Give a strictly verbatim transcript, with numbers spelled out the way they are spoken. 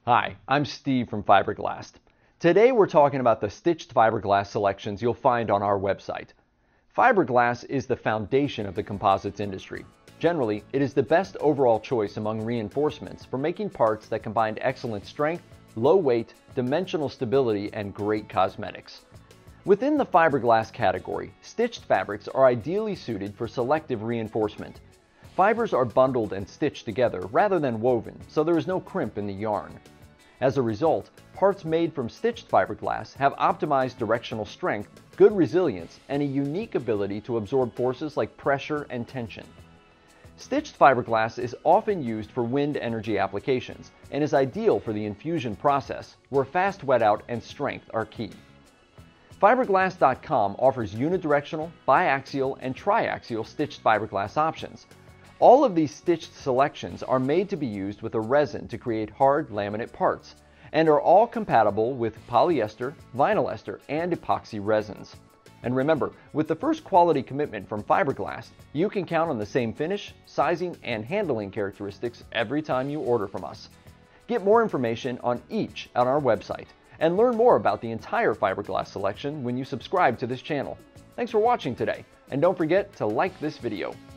Hi, I'm Steve from Fiberglass. Today we're talking about the stitched fiberglass selections you'll find on our website. Fiberglass is the foundation of the composites industry. Generally, it is the best overall choice among reinforcements for making parts that combine excellent strength, low weight, dimensional stability, and great cosmetics. Within the fiberglass category, stitched fabrics are ideally suited for selective reinforcement. Fibers are bundled and stitched together rather than woven, so there is no crimp in the yarn. As a result, parts made from stitched fiberglass have optimized directional strength, good resilience, and a unique ability to absorb forces like pressure and tension. Stitched fiberglass is often used for wind energy applications and is ideal for the infusion process, where fast wet out and strength are key. Fiberglass dot com offers unidirectional, biaxial, and triaxial stitched fiberglass options. All of these stitched selections are made to be used with a resin to create hard laminate parts, and are all compatible with polyester, vinyl ester, and epoxy resins. And remember, with the first quality commitment from Fiberglass, you can count on the same finish, sizing, and handling characteristics every time you order from us. Get more information on each on our website, and learn more about the entire Fiberglass selection when you subscribe to this channel. Thanks for watching today, and don't forget to like this video.